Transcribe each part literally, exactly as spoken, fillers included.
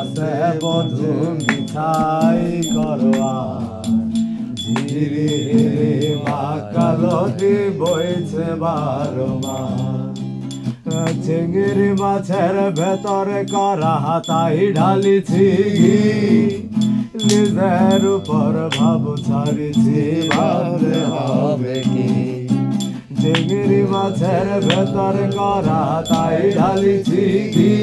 আছে বধু মিঠাই করোয়া ধীরে মা কালতি বইছে বারো মাস চিংড়ি মাছের ভেতরে করা তাই ঢালিছি ঘি নিজের উপর ভাব ছাড়িছি ভাবলে হবে কি চিংড়ি মাছের ভেতরে করা তাই ঢালিছি ঘি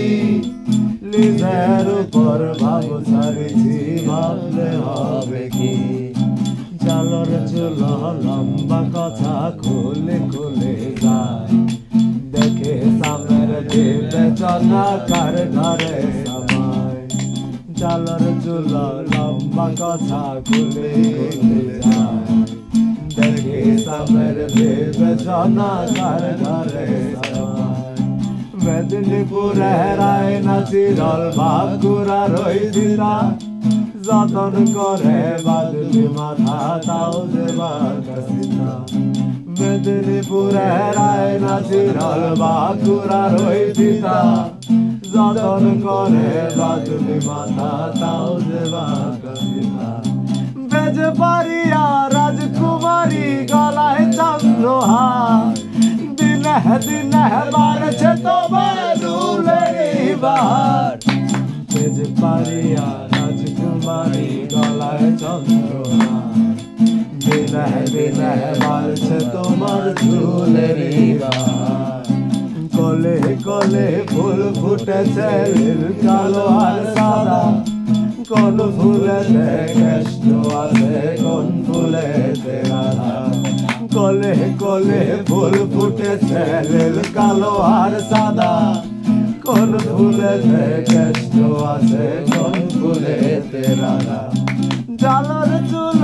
নিজের উপর ভাব ছাড়িছি ভাবলে হবে কি জালর চুলো লম্বা কথা খুলে খুলে যায় দেখে সামের বিবেচনা কার ঘরে সবাই জালর চুলো লম্বা কথা খুলে খুলে যায় দেখে সামের বিবেচনা কার ঘরে সবাই মেদিনীপুরে রায় নাচিরল বাঁকুড়া রই দিলা যতন করে বাদলি মাথা তাও দেবার কাসিনা মেদিনীপুরে রায় নাচিরল বাঁকুড়া রই দিতা যতন করে বাদলি মাথা তাও দেবার কাসিনা বেজে পারিয়া রাজকুমারী গলায় চন্দ্রহার দিনে দিনে বাড়ছে তোমার দুলের বাহার বেজে পারিয়া রাজকুমারী গলায় চন্দ্রহার দিনে দিনে বাড়ছে তোমার দুলের বাহার কলে কলে ফুল ফুটেছে নীল কালো আর সাদা কোন ফুলেতে কৃষ্ণ আছে কোন ফুলেতে রাধা কলে কলে ফুল ফুটেছে নীল কালো আর সাদা কোন ফুলেতে কৃষ্ণ আছে কোন ফুলেতে রাধা জালর চুল